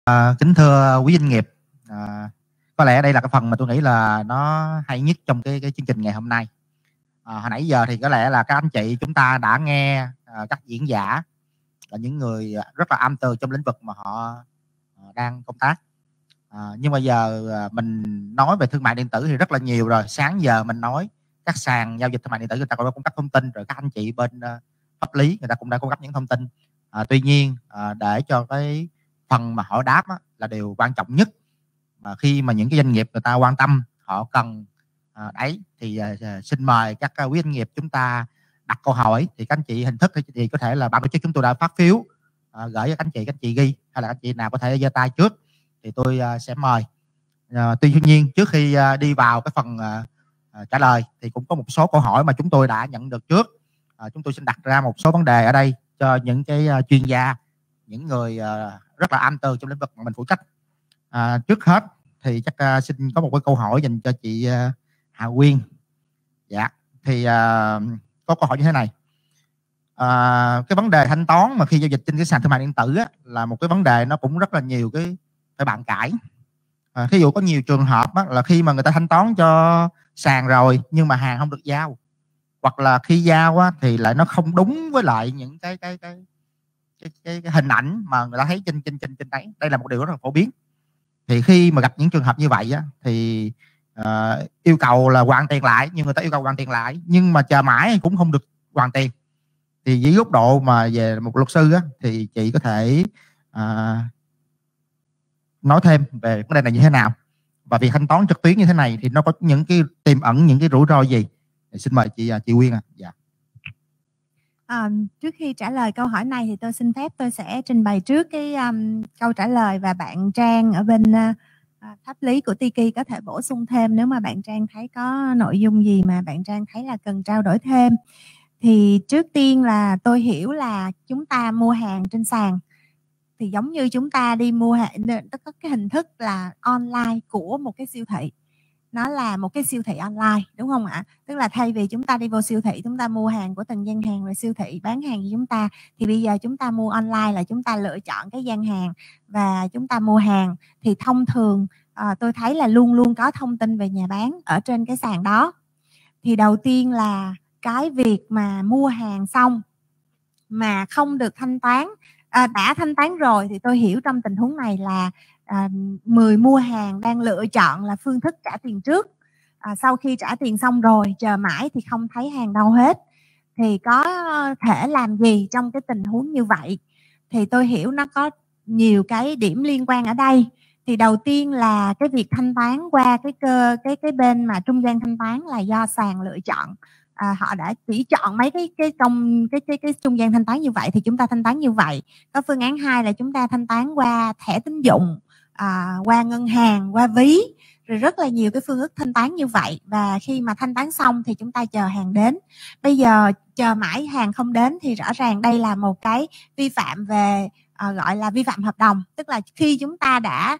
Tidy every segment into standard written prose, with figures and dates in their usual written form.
Kính thưa quý doanh nghiệp, có lẽ đây là cái phần mà tôi nghĩ là nó hay nhất trong cái chương trình ngày hôm nay. Hồi nãy giờ thì có lẽ là các anh chị chúng ta đã nghe các diễn giả là những người rất là am tường trong lĩnh vực mà họ đang công tác. Nhưng mà giờ mình nói về thương mại điện tử thì rất là nhiều rồi. Sáng giờ mình nói các sàn giao dịch thương mại điện tử người ta cũng đã cung cấp thông tin, rồi các anh chị bên pháp lý người ta cũng đã cung cấp những thông tin. Tuy nhiên để cho cái phần mà họ đáp là điều quan trọng nhất, mà khi mà những cái doanh nghiệp người ta quan tâm, họ cần đấy thì xin mời các quý doanh nghiệp chúng ta đặt câu hỏi. Thì các anh chị hình thức thì có thể là ban tổ chức chúng tôi đã phát phiếu gửi cho các anh chị ghi, hay là các anh chị nào có thể giơ tay trước thì tôi sẽ mời. Tuy nhiên trước khi đi vào cái phần trả lời thì cũng có một số câu hỏi mà chúng tôi đã nhận được trước. Chúng tôi xin đặt ra một số vấn đề ở đây cho những cái chuyên gia, những người rất là am tường trong lĩnh vực mà mình phụ trách. Trước hết thì chắc xin có một cái câu hỏi dành cho chị Hà Quyên. Dạ, thì có câu hỏi như thế này. Cái vấn đề thanh toán mà khi giao dịch trên cái sàn thương mại điện tử là một cái vấn đề nó cũng rất là nhiều cái phải bàn cãi. Thí dụ có nhiều trường hợp là khi mà người ta thanh toán cho sàn rồi nhưng mà hàng không được giao, hoặc là khi giao thì lại nó không đúng với lại những cái hình ảnh mà người ta thấy trên đấy. Đây là một điều rất là phổ biến. Thì khi mà gặp những trường hợp như vậy thì yêu cầu là hoàn tiền lại, nhưng người ta yêu cầu hoàn tiền lại nhưng mà chờ mãi cũng không được hoàn tiền. Thì dưới góc độ mà về một luật sư thì chị có thể nói thêm về vấn đề này như thế nào, và việc thanh toán trực tuyến như thế này thì nó có những cái tiềm ẩn những cái rủi ro gì? Thì xin mời chị Quyên Dạ. Trước khi trả lời câu hỏi này thì tôi xin phép tôi sẽ trình bày trước cái câu trả lời, và bạn Trang ở bên pháp lý của Tiki có thể bổ sung thêm nếu mà bạn Trang thấy có nội dung gì mà bạn Trang thấy là cần trao đổi thêm. Thì trước tiên là tôi hiểu là chúng ta mua hàng trên sàn thì giống như chúng ta đi mua hàng, tất cả cái hình thức là online của một cái siêu thị. Nó là một cái siêu thị online, đúng không ạ? Tức là thay vì chúng ta đi vô siêu thị, chúng ta mua hàng của từng gian hàng, rồi siêu thị bán hàng cho chúng ta, thì bây giờ chúng ta mua online là chúng ta lựa chọn cái gian hàng và chúng ta mua hàng. Thì thông thường tôi thấy là luôn luôn có thông tin về nhà bán ở trên cái sàn đó. Thì đầu tiên là cái việc mà mua hàng xong mà không được thanh toán, đã thanh toán rồi, thì tôi hiểu trong tình huống này là người mua hàng đang lựa chọn là phương thức trả tiền trước. Sau khi trả tiền xong rồi chờ mãi thì không thấy hàng đâu hết, thì có thể làm gì trong cái tình huống như vậy? Thì tôi hiểu nó có nhiều cái điểm liên quan ở đây. Thì đầu tiên là cái việc thanh toán qua cái bên mà trung gian thanh toán là do sàn lựa chọn. Họ đã chỉ chọn mấy cái trung gian thanh toán như vậy thì chúng ta thanh toán như vậy. Có phương án 2 là chúng ta thanh toán qua thẻ tín dụng, qua ngân hàng, qua ví, rồi rất là nhiều cái phương thức thanh toán như vậy. Và khi mà thanh toán xong thì chúng ta chờ hàng đến. Bây giờ chờ mãi hàng không đến thì rõ ràng đây là một cái vi phạm về gọi là vi phạm hợp đồng. Tức là khi chúng ta đã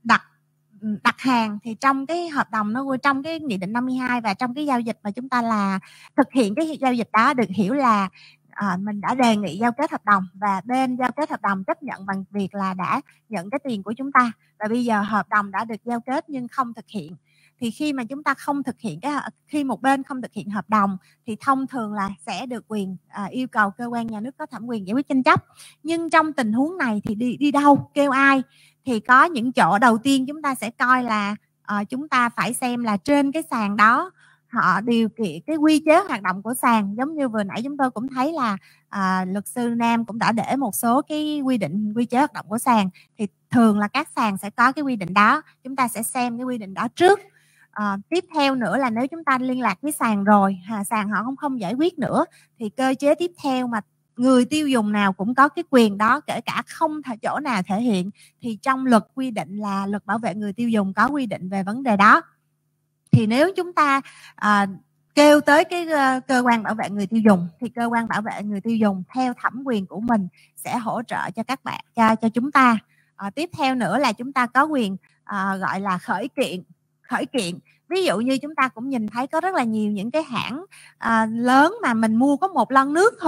đặt hàng thì trong cái hợp đồng nó trong cái nghị định 52 và trong cái giao dịch mà chúng ta là thực hiện cái giao dịch đó, được hiểu là mình đã đề nghị giao kết hợp đồng và bên giao kết hợp đồng chấp nhận bằng việc là đã nhận cái tiền của chúng ta, và bây giờ hợp đồng đã được giao kết nhưng không thực hiện. Thì khi mà chúng ta không thực hiện khi một bên không thực hiện hợp đồng thì thông thường là sẽ được quyền yêu cầu cơ quan nhà nước có thẩm quyền giải quyết tranh chấp. Nhưng trong tình huống này thì đi đâu, kêu ai? Thì có những chỗ đầu tiên chúng ta sẽ coi là chúng ta phải xem là trên cái sàn đó họ điều kiện cái quy chế hoạt động của sàn. Giống như vừa nãy chúng tôi cũng thấy là luật sư Nam cũng đã để một số cái quy định quy chế hoạt động của sàn, thì thường là các sàn sẽ có cái quy định đó, chúng ta sẽ xem cái quy định đó trước. Tiếp theo nữa là nếu chúng ta liên lạc với sàn rồi, sàn họ không giải quyết nữa, thì cơ chế tiếp theo mà người tiêu dùng nào cũng có cái quyền đó, kể cả không thể chỗ nào thể hiện, thì trong luật quy định là luật bảo vệ người tiêu dùng có quy định về vấn đề đó. Thì nếu chúng ta kêu tới cái cơ quan bảo vệ người tiêu dùng thì cơ quan bảo vệ người tiêu dùng theo thẩm quyền của mình sẽ hỗ trợ cho các bạn, cho chúng ta. Tiếp theo nữa là chúng ta có quyền gọi là khởi kiện. Ví dụ như chúng ta cũng nhìn thấy có rất là nhiều những cái hãng lớn mà mình mua có một lon nước thôi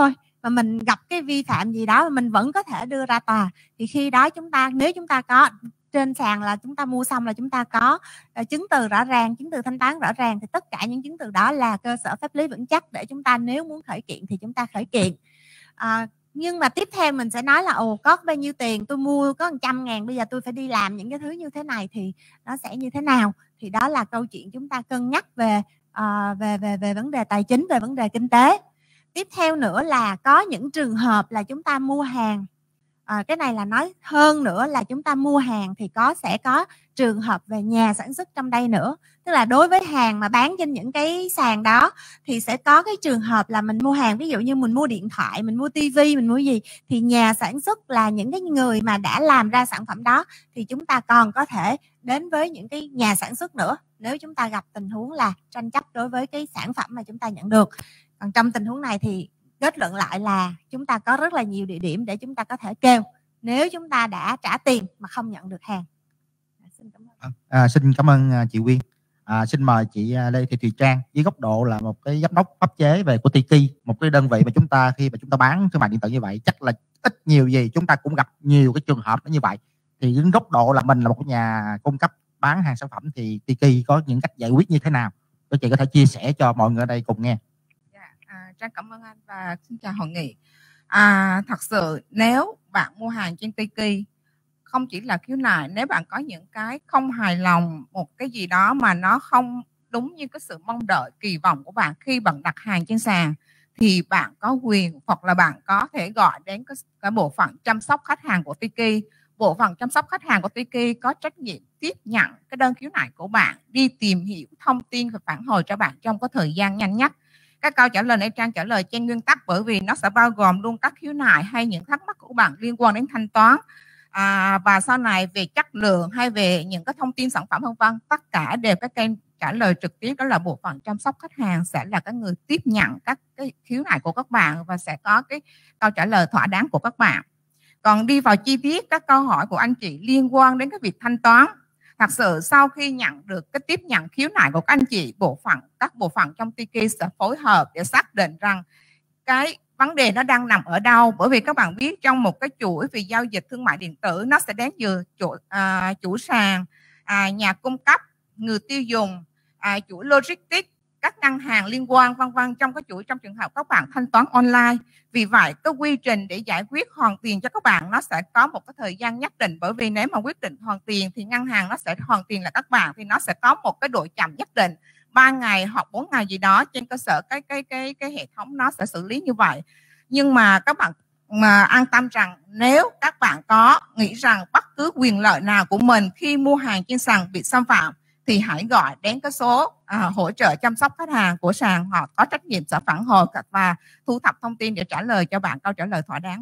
mà mình gặp cái vi phạm gì đó mình vẫn có thể đưa ra tòa, thì khi đó nếu chúng ta có trên sàn là chúng ta mua xong là chúng ta có chứng từ rõ ràng, chứng từ thanh toán rõ ràng, thì tất cả những chứng từ đó là cơ sở pháp lý vững chắc để chúng ta nếu muốn khởi kiện thì chúng ta khởi kiện. Nhưng mà tiếp theo mình sẽ nói là có bao nhiêu tiền, tôi mua có 100.000, bây giờ tôi phải đi làm những cái thứ như thế này thì nó sẽ như thế nào, thì đó là câu chuyện chúng ta cân nhắc về vấn đề tài chính, về vấn đề kinh tế. Tiếp theo nữa là có những trường hợp là chúng ta mua hàng, cái này là nói hơn nữa là chúng ta mua hàng thì sẽ có trường hợp về nhà sản xuất trong đây nữa. Tức là đối với hàng mà bán trên những cái sàn đó thì sẽ có cái trường hợp là mình mua hàng, ví dụ như mình mua điện thoại, mình mua tivi, mình mua gì, thì nhà sản xuất là những cái người mà đã làm ra sản phẩm đó, thì chúng ta còn có thể đến với những cái nhà sản xuất nữa nếu chúng ta gặp tình huống là tranh chấp đối với cái sản phẩm mà chúng ta nhận được. Còn trong tình huống này thì kết luận lại là chúng ta có rất là nhiều địa điểm để chúng ta có thể kêu nếu chúng ta đã trả tiền mà không nhận được hàng. Xin cảm ơn chị Quyên. Xin mời chị Lê Thị Thùy Trang, với góc độ là một cái giám đốc pháp chế về của Tiki, một cái đơn vị mà chúng ta khi mà chúng ta bán thương mại điện tử như vậy chắc là ít nhiều gì chúng ta cũng gặp nhiều cái trường hợp như vậy. Thì đến góc độ là mình là một nhà cung cấp bán hàng sản phẩm thì Tiki có những cách giải quyết như thế nào? Các chị có thể chia sẻ cho mọi người ở đây cùng nghe. Trang cảm ơn anh và xin chào hội nghị. Thật sự nếu bạn mua hàng trên Tiki, không chỉ là khiếu nại, nếu bạn có những cái không hài lòng, một cái gì đó mà nó không đúng như cái sự mong đợi kỳ vọng của bạn khi bạn đặt hàng trên sàn, thì bạn có quyền hoặc là bạn có thể gọi đến cái bộ phận chăm sóc khách hàng của Tiki. Bộ phận chăm sóc khách hàng của Tiki có trách nhiệm tiếp nhận cái đơn khiếu nại của bạn, đi tìm hiểu thông tin và phản hồi cho bạn trong cái thời gian nhanh nhất. Các câu trả lời này Trang trả lời trên nguyên tắc, bởi vì nó sẽ bao gồm luôn các khiếu nại hay những thắc mắc của bạn liên quan đến thanh toán, và sau này về chất lượng hay về những cái thông tin sản phẩm vân vân, tất cả đều các kênh trả lời trực tiếp đó là bộ phận chăm sóc khách hàng sẽ là cái người tiếp nhận các cái khiếu nại của các bạn và sẽ có cái câu trả lời thỏa đáng của các bạn. Còn đi vào chi tiết các câu hỏi của anh chị liên quan đến cái việc thanh toán, thật sự sau khi nhận được cái tiếp nhận khiếu nại của các anh chị, các bộ phận trong Tiki sẽ phối hợp để xác định rằng cái vấn đề nó đang nằm ở đâu. Bởi vì các bạn biết trong một cái chuỗi về giao dịch thương mại điện tử, nó sẽ đến từ chủ sàn, nhà cung cấp, người tiêu dùng, chuỗi logistics, các ngân hàng liên quan vân vân trong cái chuỗi, trong trường hợp các bạn thanh toán online. Vì vậy cái quy trình để giải quyết hoàn tiền cho các bạn nó sẽ có một cái thời gian nhất định, bởi vì nếu mà quyết định hoàn tiền thì ngân hàng nó sẽ hoàn tiền là các bạn, thì nó sẽ có một cái độ chậm nhất định, 3 ngày hoặc 4 ngày gì đó, trên cơ sở cái hệ thống nó sẽ xử lý như vậy. Nhưng mà các bạn mà an tâm rằng nếu các bạn có nghĩ rằng bất cứ quyền lợi nào của mình khi mua hàng trên sàn bị xâm phạm thì hãy gọi đến cái số hỗ trợ chăm sóc khách hàng của sàn, họ có trách nhiệm sẽ phản hồi và thu thập thông tin để trả lời cho bạn câu trả lời thỏa đáng.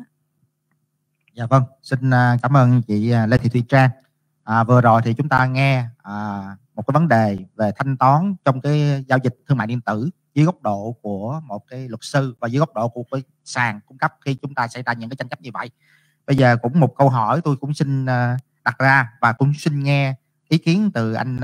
Dạ vâng, xin cảm ơn chị Lê Thị Thùy Trang. Vừa rồi thì chúng ta nghe một cái vấn đề về thanh toán trong cái giao dịch thương mại điện tử dưới góc độ của một cái luật sư và dưới góc độ của cái sàn cung cấp khi chúng ta xảy ra những cái tranh chấp như vậy. Bây giờ cũng một câu hỏi tôi cũng xin đặt ra và cũng xin nghe ý kiến từ anh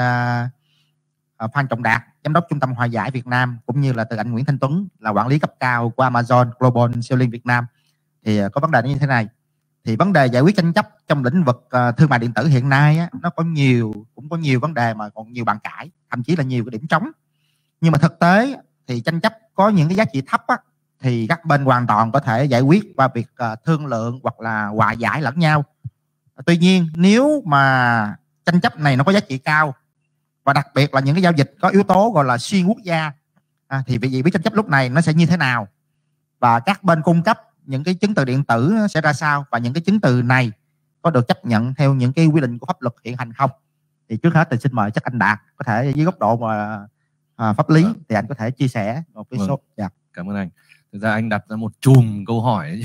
Phan Trọng Đạt, giám đốc Trung tâm Hòa giải Việt Nam, cũng như là từ anh Nguyễn Thanh Tuấn là quản lý cấp cao của Amazon Global Selling Việt Nam. Thì có vấn đề như thế này. Thì vấn đề giải quyết tranh chấp trong lĩnh vực thương mại điện tử hiện nay á, nó cũng có nhiều vấn đề mà còn nhiều bàn cãi, thậm chí là nhiều cái điểm trống. Nhưng mà thực tế thì tranh chấp có những cái giá trị thấp á, thì các bên hoàn toàn có thể giải quyết qua việc thương lượng hoặc là hòa giải lẫn nhau. Tuy nhiên nếu mà tranh chấp này nó có giá trị cao và đặc biệt là những cái giao dịch có yếu tố gọi là xuyên quốc gia, thì việc biết tranh chấp lúc này nó sẽ như thế nào, và các bên cung cấp những cái chứng từ điện tử sẽ ra sao, và những cái chứng từ này có được chấp nhận theo những cái quy định của pháp luật hiện hành không. Thì trước hết thì xin mời chắc anh Đạt có thể dưới góc độ mà pháp lý thì anh có thể chia sẻ một cái số. Dạ. Cảm ơn anh. Thực ra anh đặt ra một chùm câu hỏi.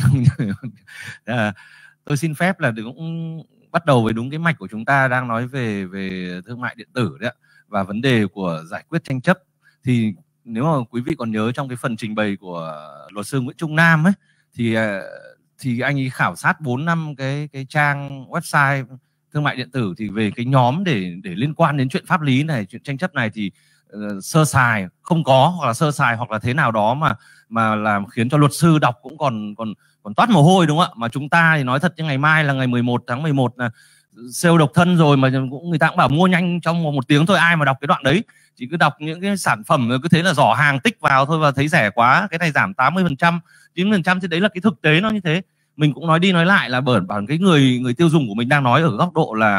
Tôi xin phép là cũng bắt đầu với đúng cái mạch của chúng ta đang nói về thương mại điện tử đấy ạ, và vấn đề của giải quyết tranh chấp. Thì nếu mà quý vị còn nhớ trong cái phần trình bày của luật sư Nguyễn Trung Nam ấy, thì anh ấy khảo sát 4-5 cái trang website thương mại điện tử thì về cái nhóm để liên quan đến chuyện pháp lý này, chuyện tranh chấp này, thì sơ sài không có, hoặc là sơ sài hoặc là thế nào đó mà làm khiến cho luật sư đọc cũng còn toát mồ hôi, đúng không ạ? Mà chúng ta thì nói thật như ngày mai là ngày 11 tháng 11 là sale độc thân rồi, mà người ta cũng bảo mua nhanh trong 1 tiếng thôi, ai mà đọc cái đoạn đấy. Chỉ cứ đọc những cái sản phẩm rồi cứ thế là giỏ hàng tích vào thôi và thấy rẻ quá, cái này giảm 80%, 90%, thì đấy là cái thực tế nó như thế. Mình cũng nói đi nói lại là bởi cái người tiêu dùng của mình đang nói ở góc độ là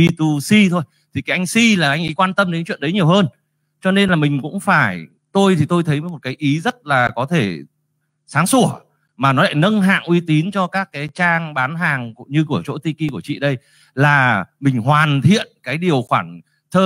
B2C thôi, thì cái anh C là anh ấy quan tâm đến chuyện đấy nhiều hơn. Cho nên là mình cũng phải, tôi thấy một cái ý rất là có thể sáng sủa mà nó lại nâng hạng uy tín cho các cái trang bán hàng như của chỗ Tiki của chị đây, là mình hoàn thiện cái điều khoản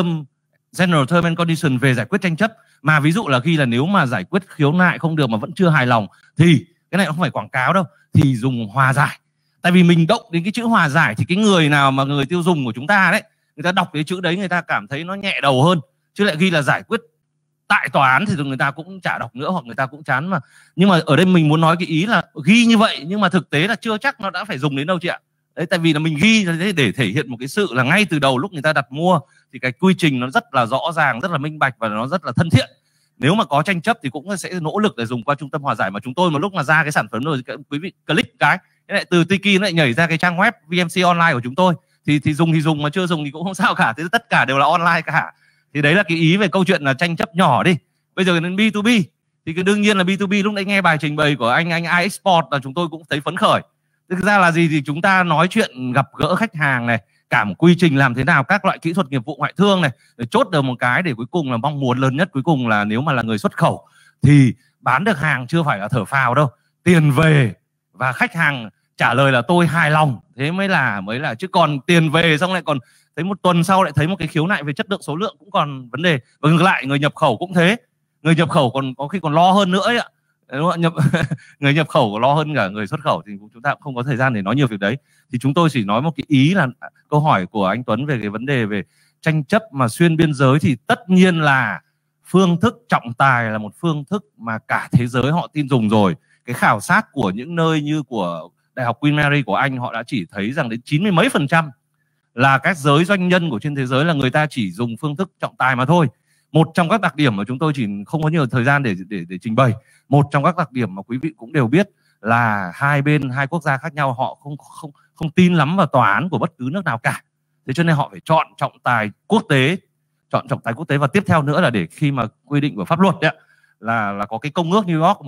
General Term and Condition về giải quyết tranh chấp. Mà ví dụ là khi là nếu mà giải quyết khiếu nại không được mà vẫn chưa hài lòng thì cái này không phải quảng cáo đâu, thì dùng hòa giải. Tại vì mình động đến cái chữ hòa giải thì cái người nào mà người tiêu dùng của chúng ta đấy, người ta đọc cái chữ đấy người ta cảm thấy nó nhẹ đầu hơn. Chứ lại ghi là giải quyết tại tòa án thì người ta cũng chả đọc nữa, hoặc người ta cũng chán mà. Nhưng mà ở đây mình muốn nói cái ý là ghi như vậy nhưng mà thực tế là chưa chắc nó đã phải dùng đến đâu chị ạ. Đấy, tại vì là mình ghi để thể hiện một cái sự là ngay từ đầu lúc người ta đặt mua thì cái quy trình nó rất là rõ ràng, rất là minh bạch và nó rất là thân thiện. Nếu mà có tranh chấp thì cũng sẽ nỗ lực để dùng qua trung tâm hòa giải. Mà chúng tôi một lúc mà ra cái sản phẩm rồi, quý vị click cái lại từ Tiki nó lại nhảy ra cái trang web VMC Online của chúng tôi, thì dùng mà chưa dùng thì cũng không sao cả, thì tất cả đều là online cả. Thì đấy là cái ý về câu chuyện là tranh chấp nhỏ đi. Bây giờ đến B2B thì đương nhiên là B2B, lúc nãy nghe bài trình bày của anh iExport là chúng tôi cũng thấy phấn khởi. Thực ra là gì thì chúng ta nói chuyện gặp gỡ khách hàng này, cả một quy trình làm thế nào, các loại kỹ thuật nghiệp vụ ngoại thương này, để chốt được một cái để cuối cùng là mong muốn lớn nhất cuối cùng là nếu mà là người xuất khẩu thì bán được hàng chưa phải là thở phào đâu, tiền về và khách hàng trả lời là tôi hài lòng, thế mới là chứ còn tiền về xong lại còn thấy một tuần sau lại thấy một cái khiếu nại về chất lượng số lượng cũng còn vấn đề. Và ngược lại người nhập khẩu cũng thế, người nhập khẩu còn có khi còn lo hơn nữa ấy ạ. Đúng không? Người nhập khẩu còn lo hơn cả người xuất khẩu, thì chúng ta cũng không có thời gian để nói nhiều việc đấy. Thì chúng tôi chỉ nói một cái ý là câu hỏi của anh Tuấn về cái vấn đề về tranh chấp mà xuyên biên giới, thì tất nhiên là phương thức trọng tài là một phương thức mà cả thế giới họ tin dùng rồi. Cái khảo sát của những nơi như của Đại học Queen Mary của Anh, họ đã chỉ thấy rằng đến 90 mấy % là các giới doanh nhân của trên thế giới là người ta chỉ dùng phương thức trọng tài mà thôi. Một trong các đặc điểm mà chúng tôi chỉ không có nhiều thời gian để trình bày, một trong các đặc điểm mà quý vị cũng đều biết là hai quốc gia khác nhau họ không tin lắm vào tòa án của bất cứ nước nào cả. Thế cho nên họ phải chọn trọng tài quốc tế, và tiếp theo nữa là để khi mà quy định của pháp luật đấy, là có cái công ước New York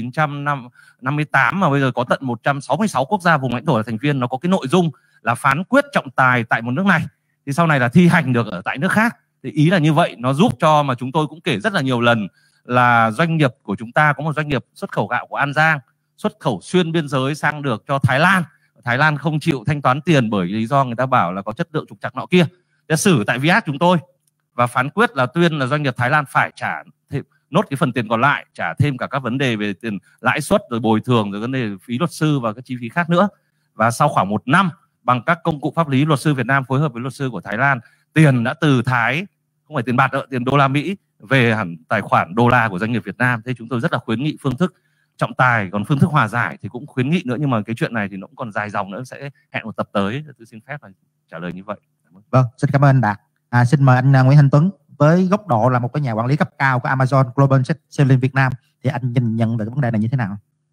1958 mà bây giờ có tận 166 quốc gia vùng lãnh thổ là thành viên, nó có cái nội dung là phán quyết trọng tài tại một nước này thì sau này là thi hành được ở tại nước khác. Thì ý là như vậy, nó giúp cho, mà chúng tôi cũng kể rất là nhiều lần là doanh nghiệp của chúng ta có một doanh nghiệp xuất khẩu gạo của An Giang xuất khẩu xuyên biên giới sang được cho Thái Lan. Thái Lan không chịu thanh toán tiền bởi lý do người ta bảo là có chất lượng trục trặc nọ kia. Để xử tại Viat chúng tôi và phán quyết là tuyên là doanh nghiệp Thái Lan phải trả thêm nốt cái phần tiền còn lại, trả thêm cả các vấn đề về tiền lãi suất rồi bồi thường rồi vấn đề phí luật sư và các chi phí khác nữa. Và sau khoảng 1 năm bằng các công cụ pháp lý, luật sư Việt Nam phối hợp với luật sư của Thái Lan, tiền đã từ Thái, không phải tiền bạc nữa, tiền đô la Mỹ về hẳn tài khoản đô la của doanh nghiệp Việt Nam. Thế chúng tôi rất là khuyến nghị phương thức trọng tài, còn phương thức hòa giải thì cũng khuyến nghị nữa, nhưng mà cái chuyện này thì nó cũng còn dài dòng nữa, sẽ hẹn một tập tới. Tôi xin phép là trả lời như vậy. Vâng, xin cảm ơn anh Đạt. Xin mời anh Nguyễn Thanh Tuấn, với góc độ là một cái nhà quản lý cấp cao của Amazon Global Selling Việt Nam, thì anh nhìn nhận về cái vấn đề này như thế nào?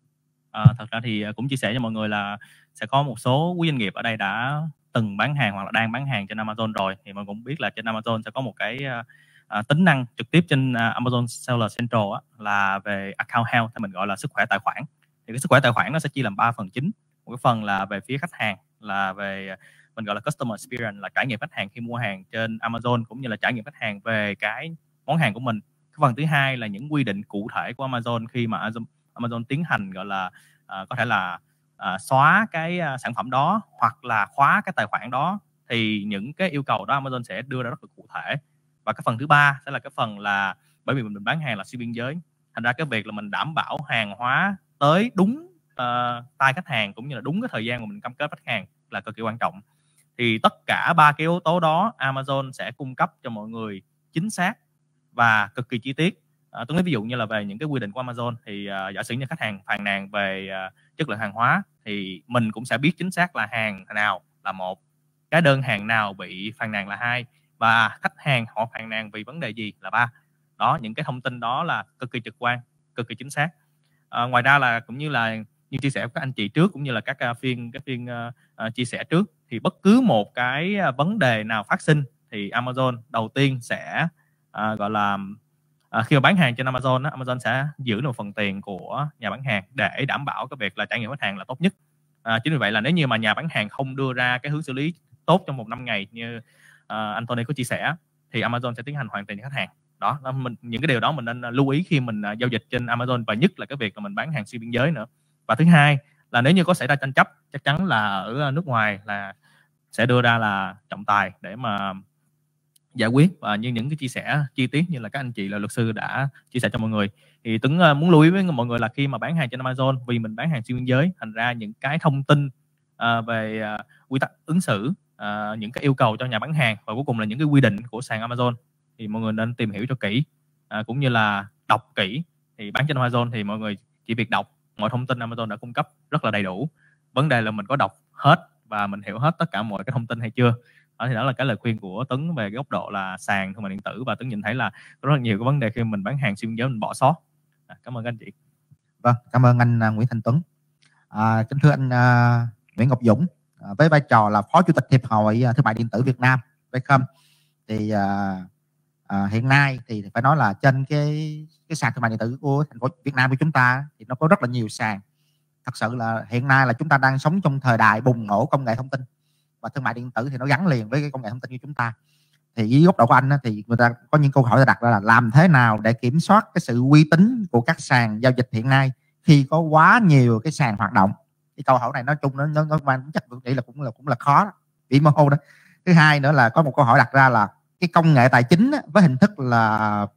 Thật ra thì cũng chia sẻ cho mọi người là sẽ có một số quý doanh nghiệp ở đây đã từng bán hàng hoặc là đang bán hàng trên Amazon rồi. Thì mọi người cũng biết là trên Amazon sẽ có một cái tính năng trực tiếp trên Amazon Seller Central là về account health, hay mình gọi là sức khỏe tài khoản. Thì cái sức khỏe tài khoản nó sẽ chia làm 3 phần chính. Một cái phần là về phía khách hàng, là về mình gọi là customer experience, là trải nghiệm khách hàng khi mua hàng trên Amazon, cũng như là trải nghiệm khách hàng về cái món hàng của mình. Cái phần thứ hai là những quy định cụ thể của Amazon khi mà Amazon tiến hành gọi là có thể là xóa cái sản phẩm đó hoặc là khóa cái tài khoản đó, thì những cái yêu cầu đó Amazon sẽ đưa ra rất là cụ thể. Và cái phần thứ ba sẽ là cái phần là bởi vì mình bán hàng là xuyên biên giới, thành ra cái việc là mình đảm bảo hàng hóa tới đúng tay khách hàng cũng như là đúng cái thời gian mà mình cam kết khách hàng là cực kỳ quan trọng. Thì tất cả 3 cái yếu tố đó Amazon sẽ cung cấp cho mọi người chính xác và cực kỳ chi tiết. Tôi nói ví dụ như là về những cái quy định của Amazon thì giả sử như khách hàng phàn nàn về chất lượng hàng hóa thì mình cũng sẽ biết chính xác là hàng nào là 1, cái đơn hàng nào bị phàn nàn là 2, và khách hàng họ phàn nàn vì vấn đề gì là 3. Đó, những cái thông tin đó là cực kỳ trực quan, cực kỳ chính xác. Ngoài ra là cũng như là như chia sẻ của các anh chị trước cũng như là các phiên chia sẻ trước, thì bất cứ một cái vấn đề nào phát sinh thì Amazon đầu tiên sẽ gọi là khi mà bán hàng trên Amazon á, Amazon sẽ giữ được phần tiền của nhà bán hàng để đảm bảo cái việc là trải nghiệm khách hàng là tốt nhất. Chính vì vậy là nếu như mà nhà bán hàng không đưa ra cái hướng xử lý tốt trong một 5 ngày như anh Tony có chia sẻ, thì Amazon sẽ tiến hành hoàn tiền cho khách hàng. Đó, những cái điều đó mình nên lưu ý khi mình giao dịch trên Amazon, và nhất là cái việc là mình bán hàng xuyên biên giới nữa. Và thứ hai là nếu như có xảy ra tranh chấp, chắc chắn là ở nước ngoài là sẽ đưa ra là trọng tài để mà giải quyết. Và như những cái chia sẻ chi tiết như là các anh chị là luật sư đã chia sẻ cho mọi người, thì Tuấn muốn lưu ý với mọi người là khi mà bán hàng trên Amazon, vì mình bán hàng xuyên biên giới, thành ra những cái thông tin về quy tắc ứng xử, những cái yêu cầu cho nhà bán hàng và cuối cùng là những cái quy định của sàn Amazon thì mọi người nên tìm hiểu cho kỹ, cũng như là đọc kỹ. Thì bán trên Amazon thì mọi người chỉ việc đọc, mọi thông tin Amazon đã cung cấp rất là đầy đủ. Vấn đề là mình có đọc hết và mình hiểu hết tất cả mọi cái thông tin hay chưa. Thì đó là cái lời khuyên của Tuấn về cái góc độ là sàn thương mại điện tử, và Tuấn nhìn thấy là có rất là nhiều cái vấn đề khi mình bán hàng xuyên biên giới mình bỏ sót. Cảm ơn các anh chị. Vâng, cảm ơn anh Nguyễn Thanh Tuấn. Kính thưa anh Nguyễn Ngọc Dũng, với vai trò là Phó Chủ tịch Hiệp hội Thương mại điện tử Việt Nam Vcom, thì hiện nay thì phải nói là trên cái sàn thương mại điện tử của thành phố Việt Nam của chúng ta thì nó có rất là nhiều sàn. Thật sự là hiện nay là chúng ta đang sống trong thời đại bùng nổ công nghệ thông tin, và thương mại điện tử thì nó gắn liền với cái công nghệ thông tin của chúng ta. Thì với góc độ của anh thì người ta có những câu hỏi đặt ra là làm thế nào để kiểm soát cái sự uy tín của các sàn giao dịch hiện nay khi có quá nhiều cái sàn hoạt động. Cái câu hỏi này nói chung nó mang chắc tôi nghĩ là cũng là khó vĩ mô đó. Thứ hai nữa là có một câu hỏi đặt ra là cái công nghệ tài chính với hình thức là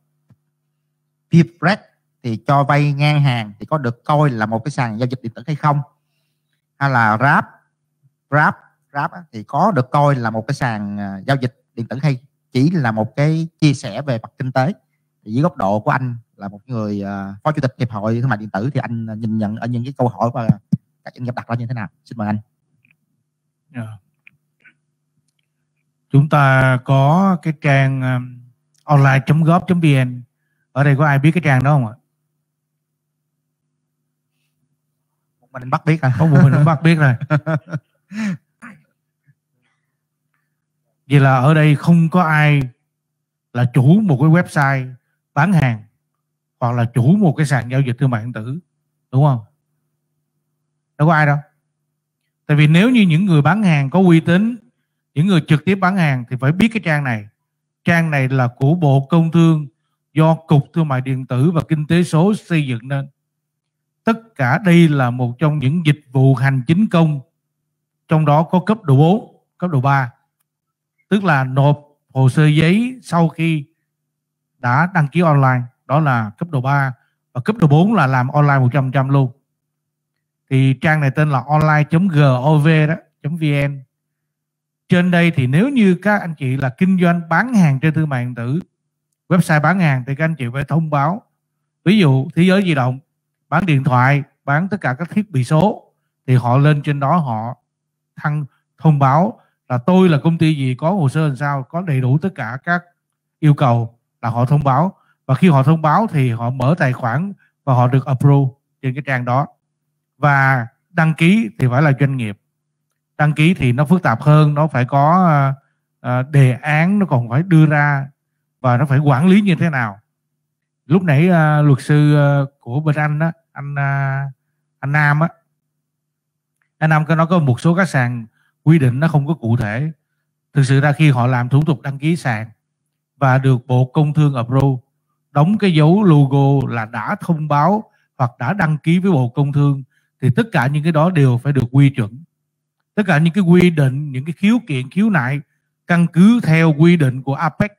Paybrek thì cho vay ngang hàng thì có được coi là một cái sàn giao dịch điện tử hay không, hay là Grab thì có được coi là một cái sàn giao dịch điện tử hay chỉ là một cái chia sẻ về mặt kinh tế. Thì dưới góc độ của anh là một người Phó Chủ tịch Hiệp hội Thương mại điện tử thì anh nhìn nhận ở những cái câu hỏi và các doanh nghiệp đặt ra như thế nào? Xin mời anh. Chúng ta có cái trang online.gov.vn. Ở đây có ai biết cái trang đó không ạ? Một mình bắt biết à? Có một mình bắt biết rồi. Vậy là ở đây không có ai là chủ một cái website bán hàng hoặc là chủ một cái sàn giao dịch thương mại điện tử, đúng không? Đâu có ai đâu. Tại vì nếu như những người bán hàng có uy tín, những người trực tiếp bán hàng thì phải biết cái trang này. Trang này là của Bộ Công Thương do Cục Thương mại điện tử và Kinh tế số xây dựng nên. Tất cả đây là một trong những dịch vụ hành chính công, trong đó có cấp độ 4, cấp độ 3. Tức là nộp hồ sơ giấy sau khi đã đăng ký online, đó là cấp độ 3. Và cấp độ 4 là làm online 100% luôn. Thì trang này tên là online.gov.vn. Trên đây thì nếu như các anh chị là kinh doanh bán hàng trên thương mại điện tử, website bán hàng, thì các anh chị phải thông báo. Ví dụ thế giới di động, bán điện thoại, bán tất cả các thiết bị số, thì họ lên trên đó họ thông báo là tôi là công ty gì, có hồ sơ làm sao, có đầy đủ tất cả các yêu cầu là họ thông báo. Và khi họ thông báo thì họ mở tài khoản và họ được approve trên cái trang đó. Và đăng ký thì phải là doanh nghiệp. Đăng ký thì nó phức tạp hơn, nó phải có đề án, nó còn phải đưa ra và nó phải quản lý như thế nào. Lúc nãy luật sư của bên anh đó, anh Nam á, anh Nam nó có một số các sàn quy định nó không có cụ thể. Thực sự ra khi họ làm thủ tục đăng ký sàn và được Bộ Công Thương approve, đóng cái dấu logo là đã thông báo hoặc đã đăng ký với Bộ Công Thương, thì tất cả những cái đó đều phải được quy chuẩn. Tất cả những cái quy định, những cái khiếu kiện, khiếu nại căn cứ theo quy định của APEC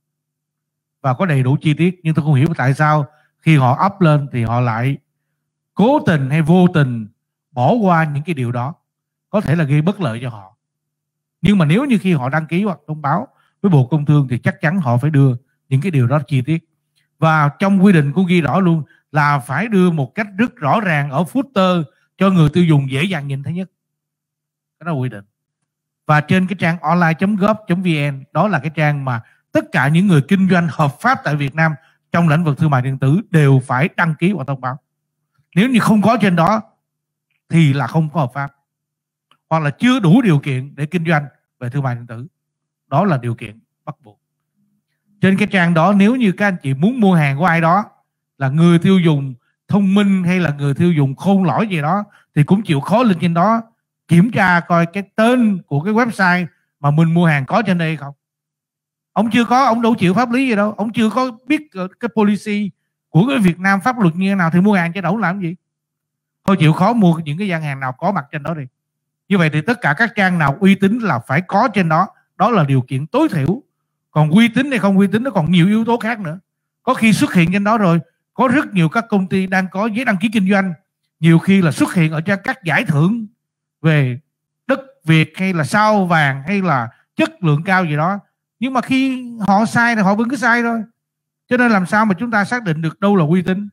và có đầy đủ chi tiết. Nhưng tôi không hiểu tại sao khi họ up lên thì họ lại cố tình hay vô tình bỏ qua những cái điều đó, có thể là gây bất lợi cho họ. Nhưng mà nếu như khi họ đăng ký hoặc thông báo với Bộ Công Thương thì chắc chắn họ phải đưa những cái điều đó chi tiết. Và trong quy định cũng ghi rõ luôn là phải đưa một cách rất rõ ràng ở footer cho người tiêu dùng dễ dàng nhìn thấy nhất. Cái đó là quy định. Và trên cái trang online.gov.vn, đó là cái trang mà tất cả những người kinh doanh hợp pháp tại Việt Nam trong lĩnh vực thương mại điện tử đều phải đăng ký và thông báo. Nếu như không có trên đó thì là không có hợp pháp, hoặc là chưa đủ điều kiện để kinh doanh về thương mại điện tử. Đó là điều kiện bắt buộc. Trên cái trang đó, nếu như các anh chị muốn mua hàng của ai đó, là người tiêu dùng thông minh hay là người tiêu dùng khôn lỏi gì đó, thì cũng chịu khó lên trên đó kiểm tra coi cái tên của cái website mà mình mua hàng có trên đây hay không. Ông chưa có, ông đâu chịu pháp lý gì đâu. Ông chưa có biết cái policy của cái Việt Nam pháp luật như thế nào thì mua hàng chứ đâu làm gì. Thôi chịu khó mua những cái gian hàng nào có mặt trên đó đi. Như vậy thì tất cả các trang nào uy tín là phải có trên đó. Đó là điều kiện tối thiểu. Còn uy tín hay không uy tín nó còn nhiều yếu tố khác nữa. Có khi xuất hiện trên đó rồi, có rất nhiều các công ty đang có giấy đăng ký kinh doanh, nhiều khi là xuất hiện ở trên các giải thưởng về đất Việt hay là sao vàng hay là chất lượng cao gì đó, nhưng mà khi họ sai thì họ vẫn cứ sai thôi. Cho nên làm sao mà chúng ta xác định được đâu là uy tín?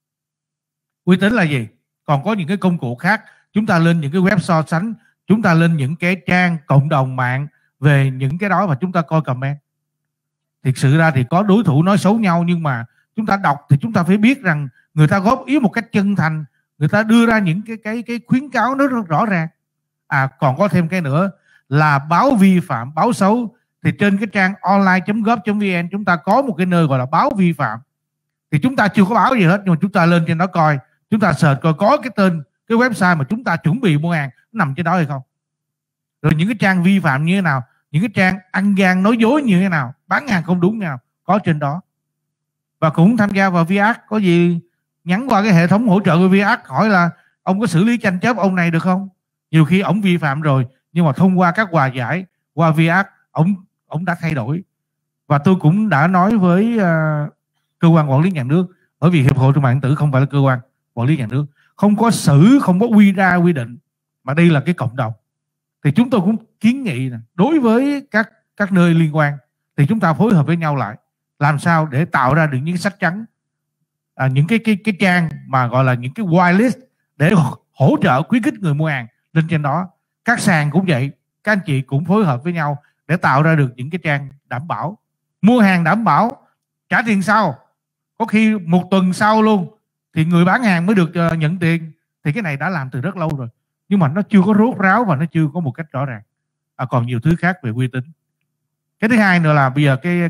Uy tín là gì? Còn có những cái công cụ khác, chúng ta lên những cái web so sánh, chúng ta lên những cái trang cộng đồng mạng về những cái đó và chúng ta coi comment. Thực sự ra thì có đối thủ nói xấu nhau, nhưng mà chúng ta đọc thì chúng ta phải biết rằng người ta góp ý một cách chân thành, người ta đưa ra những cái khuyến cáo nó rất rõ ràng. Còn có thêm cái nữa là báo vi phạm, báo xấu, thì trên cái trang online.gov.vn chúng ta có một cái nơi gọi là báo vi phạm. Thì chúng ta chưa có báo gì hết, nhưng mà chúng ta lên trên đó coi, chúng ta search coi có cái tên cái website mà chúng ta chuẩn bị mua hàng nằm trên đó hay không. Rồi những cái trang vi phạm như thế nào, những cái trang ăn gian nói dối như thế nào, bán hàng không đúng như thế nào, có trên đó. Và cũng tham gia vào VAC, có gì nhắn qua cái hệ thống hỗ trợ của VAC hỏi là ông có xử lý tranh chấp ông này được không. Nhiều khi ông vi phạm rồi, nhưng mà thông qua các hòa giải qua VAC, ông đã thay đổi. Và tôi cũng đã nói với cơ quan quản lý nhà nước, bởi vì Hiệp hội Thương mại điện tử không phải là cơ quan quản lý nhà nước, không có xử, không có quy ra quy định, mà đây là cái cộng đồng. Thì chúng tôi cũng kiến nghị đối với các nơi liên quan thì chúng ta phối hợp với nhau lại, làm sao để tạo ra được những cái sách trắng, những cái trang mà gọi là những cái whitelist để hỗ trợ khuyến khích người mua hàng lên trên đó. Các sàn cũng vậy, các anh chị cũng phối hợp với nhau để tạo ra được những cái trang đảm bảo, mua hàng đảm bảo, trả tiền sau, có khi một tuần sau luôn thì người bán hàng mới được nhận tiền. Thì cái này đã làm từ rất lâu rồi, nhưng mà nó chưa có rốt ráo và nó chưa có một cách rõ ràng. Còn nhiều thứ khác về uy tín. Cái thứ hai nữa là bây giờ cái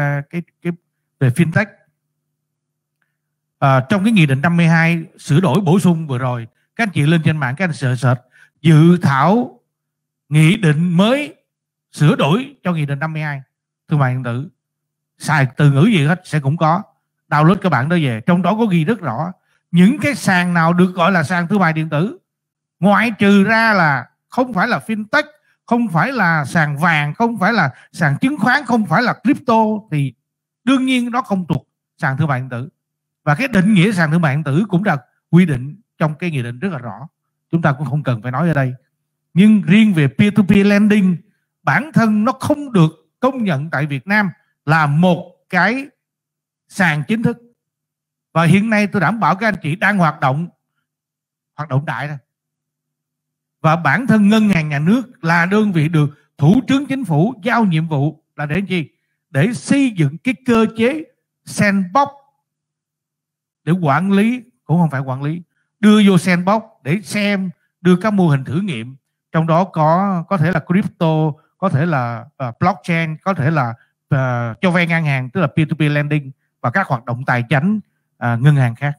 về fintech. Trong cái nghị định 52 sửa đổi bổ sung vừa rồi, các anh chị lên trên mạng các anh search dự thảo nghị định mới sửa đổi cho nghị định 52 thương mại điện tử, xài từ ngữ gì hết sẽ cũng có. Download các bạn đó về, trong đó có ghi rất rõ những cái sàn nào được gọi là sàn thương mại điện tử, ngoại trừ ra là không phải là fintech, không phải là sàn vàng, không phải là sàn chứng khoán, không phải là crypto, thì đương nhiên nó không thuộc sàn thương mại điện tử. Và cái định nghĩa sàn thương mại điện tử cũng được quy định trong cái nghị định rất là rõ, chúng ta cũng không cần phải nói ở đây. Nhưng riêng về peer-to-peer lending, bản thân nó không được công nhận tại Việt Nam là một cái sàn chính thức. Và hiện nay tôi đảm bảo các anh chị đang hoạt động đại thôi. Và bản thân ngân hàng nhà nước là đơn vị được Thủ tướng Chính phủ giao nhiệm vụ là để gì? Để xây dựng cái cơ chế sandbox để quản lý, cũng không phải quản lý, đưa vô sandbox để xem, đưa các mô hình thử nghiệm, trong đó có thể là crypto, có thể là blockchain, có thể là cho vay ngang hàng, tức là peer-to-peer lending, và các hoạt động tài chính ngân hàng khác.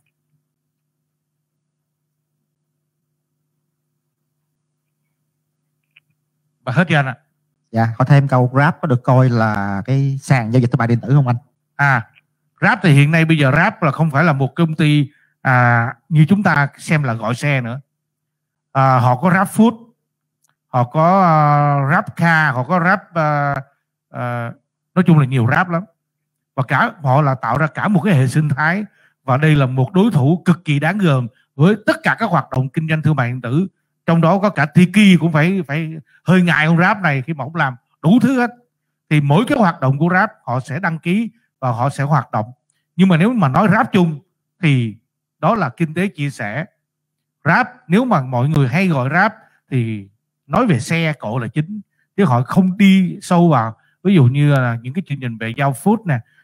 Và hết chưa anh ạ? Dạ, có thêm câu Grab có được coi là cái sàn giao dịch thương mại điện tử không anh? Grab thì hiện nay bây giờ Grab là không phải là một công ty như chúng ta xem là gọi xe nữa. Họ có Grab Food, họ có Grab Car, họ có Grab nói chung là nhiều Grab lắm. Và họ là tạo ra cả một cái hệ sinh thái, và đây là một đối thủ cực kỳ đáng gờm với tất cả các hoạt động kinh doanh thương mại điện tử. Trong đó có cả Tiki cũng phải hơi ngại con Grab này khi mà ông làm đủ thứ hết. Thì mỗi cái hoạt động của Grab họ sẽ đăng ký và họ sẽ hoạt động. Nhưng mà nếu mà nói Grab chung thì đó là kinh tế chia sẻ. Grab, nếu mà mọi người hay gọi Grab thì nói về xe cộ là chính, chứ họ không đi sâu vào ví dụ như là những cái chương trình về giao food nè,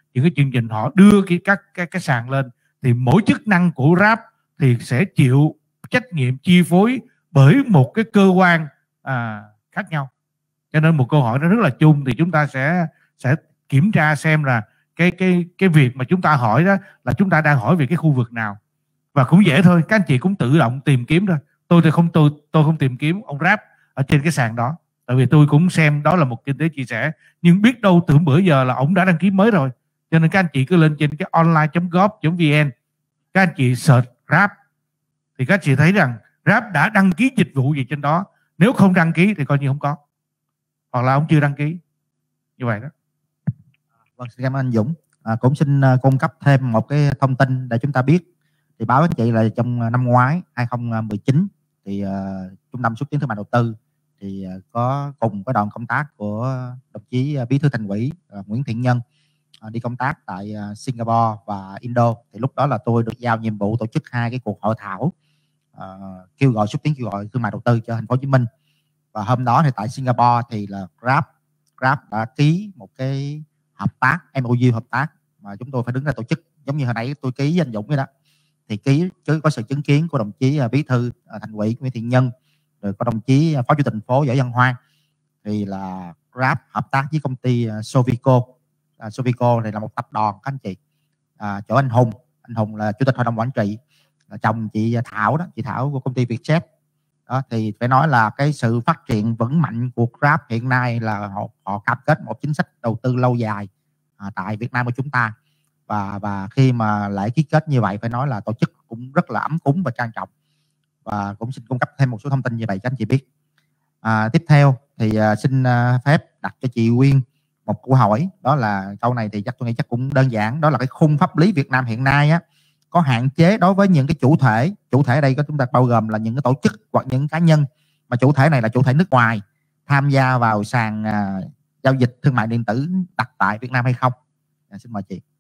những cái chương trình họ đưa cái sàn lên, thì mỗi chức năng của Grab thì sẽ chịu trách nhiệm chi phối bởi một cái cơ quan khác nhau. Cho nên một câu hỏi nó rất là chung, thì chúng ta sẽ kiểm tra xem là cái việc mà chúng ta hỏi đó là chúng ta đang hỏi về cái khu vực nào. Và cũng dễ thôi, các anh chị cũng tự động tìm kiếm thôi. Tôi không tìm kiếm ông Grab ở trên cái sàn đó, tại vì tôi cũng xem đó là một kinh tế chia sẻ, nhưng biết đâu tưởng bữa giờ là ông đã đăng ký mới rồi. Cho nên các anh chị cứ lên trên cái online.gov.vn, các anh chị search Grab thì các anh chị thấy rằng Grab đã đăng ký dịch vụ gì trên đó. Nếu không đăng ký thì coi như không có, hoặc là ông chưa đăng ký, như vậy đó. Vâng, xin cảm ơn anh Dũng. Cũng xin cung cấp thêm một cái thông tin để chúng ta biết. Thì báo anh chị là trong năm ngoái 2019 thì Trung tâm xúc tiến thương mại đầu tư thì có cùng với đoàn công tác của đồng chí Bí thư Thành ủy Nguyễn Thiện Nhân đi công tác tại Singapore và Indo. Thì lúc đó là tôi được giao nhiệm vụ tổ chức 2 cái cuộc hội thảo kêu gọi xúc tiến kêu gọi thương mại đầu tư cho thành phố Hồ Chí Minh. Và hôm đó thì tại Singapore thì là Grab đã ký một cái hợp tác MOU hợp tác mà chúng tôi phải đứng ra tổ chức, giống như hồi nãy tôi ký với anh Dũng vậy đó. Thì ký chứ có sự chứng kiến của đồng chí Bí thư Thành ủy Nguyễn Thiện Nhân, rồi có đồng chí Phó Chủ tịch thành phố Võ Văn Hoan. Thì là Grab hợp tác với công ty Sovico. Sovico thì là một tập đoàn các anh chị. Chỗ anh Hùng là chủ tịch hội đồng quản trị, là chồng chị Thảo đó, chị Thảo của công ty Vietjet đó. Thì phải nói là cái sự phát triển vững mạnh của Grab hiện nay là họ cam kết một chính sách đầu tư lâu dài tại Việt Nam của chúng ta. Và khi mà lễ ký kết như vậy phải nói là tổ chức cũng rất là ấm cúng và trang trọng. Và cũng xin cung cấp thêm một số thông tin như vậy cho anh chị biết. Tiếp theo thì xin phép đặt cho chị Quyên một câu hỏi. Đó là câu này thì tôi nghĩ chắc cũng đơn giản. Đó là cái khung pháp lý Việt Nam hiện nay á, có hạn chế đối với những cái chủ thể ở đây có chúng ta bao gồm là những cái tổ chức hoặc những cá nhân, mà chủ thể này là chủ thể nước ngoài tham gia vào sàn giao dịch thương mại điện tử đặt tại Việt Nam hay không? Xin mời chị.